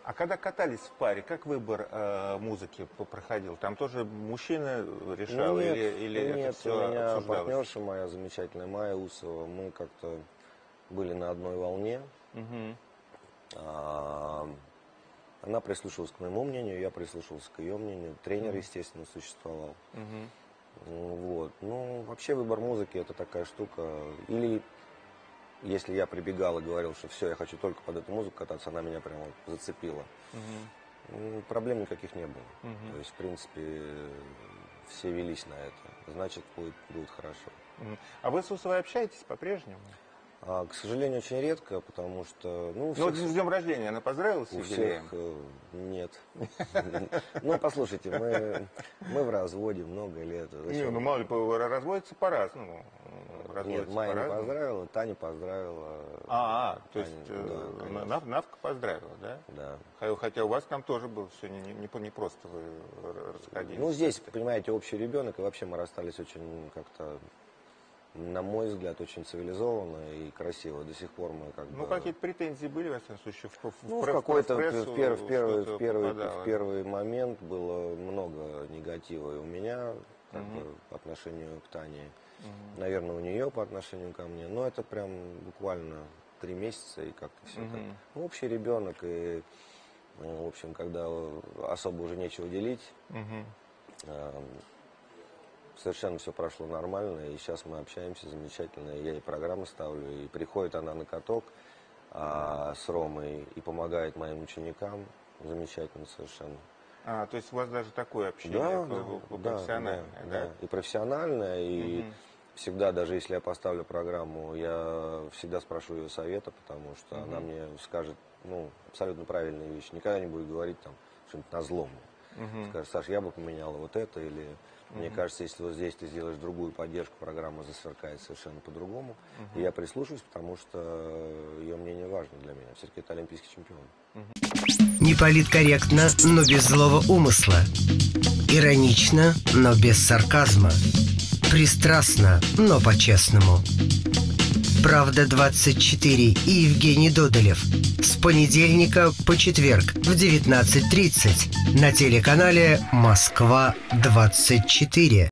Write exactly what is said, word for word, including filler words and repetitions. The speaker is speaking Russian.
А когда катались в паре, как выбор э, музыки проходил? Там тоже мужчина решал, Нет, или, или нет, это все у меня обсуждалось? партнерша моя замечательная, Майя Усова, мы как-то были на одной волне. Угу. А, она прислушивалась к моему мнению, я прислушивался к ее мнению. Тренер, Мгм. естественно, существовал. Угу. Ну, Вот. Ну, вообще выбор музыки это такая штука. Или если я прибегал и говорил, что все, я хочу только под эту музыку кататься, она меня прямо вот зацепила. Угу. М, Проблем никаких не было. Мгм. То есть, в принципе, все велись на это. Значит, будет, будет хорошо. Мгм. А вы с Усовой общаетесь по-прежнему? А, к сожалению, очень редко, потому что... Ну, у Ну, вот всех, с днем рождения она поздравила с у юбилеем? всех э, нет. Ну, послушайте, мы, мы в разводе много лет. Не, Зачем? ну мало ли, по- разводятся по-разному. Нет, Разводятся Майя не по-разному. поздравила, Таня поздравила. А, а, то Таня, есть да, э, конечно. Нав- Навка поздравила, да? Да. Хотя- Хотя у вас там тоже был все не, не, не просто вы расходились. Ну, здесь, понимаете, общий ребенок, и вообще мы расстались очень как-то, на мой взгляд, очень цивилизованно и красиво. До сих пор мы как Ну, бы... какие-то претензии были, во всяком случае, в, в, Ну, в пресс- какой-то, прессу в, пер- в первый, что-то в, первый, попадало. в первый момент было много негатива и у меня, как Мгм. бы, по отношению к Тане. Мгм. Наверное, у нее по отношению ко мне. Но это прям буквально три месяца и как-то все Мгм. так. Ну, общий ребенок и, ну, в общем, когда особо уже нечего делить, Мгм. э, совершенно все прошло нормально. И сейчас мы общаемся замечательно. Я ей программы ставлю, и приходит она на каток а, с Ромой и помогает моим ученикам. Замечательно совершенно. А, то есть у вас даже такое общение Да, п- п- да, да, профессиональное, да, да? да. И профессиональное, и Мгм. всегда, даже если я поставлю программу, я всегда спрошу ее совета, потому что она Мгм. мне скажет, ну, абсолютно правильные вещи. Никогда не будет говорить там что-нибудь назло мне. Мгм. Скажет: Саш, я бы поменяла вот это, или мне кажется, если вот здесь ты сделаешь другую поддержку, программа засверкает совершенно по-другому. И я прислушаюсь, потому что ее мнение важно для меня. Все-таки это олимпийский чемпион. Не политкорректно, но без злого умысла. Иронично, но без сарказма. Пристрастно, но по-честному. «Правда двадцать четыре» и Евгений Додолев. С понедельника по четверг в девятнадцать тридцать на телеканале «Москва двадцать четыре».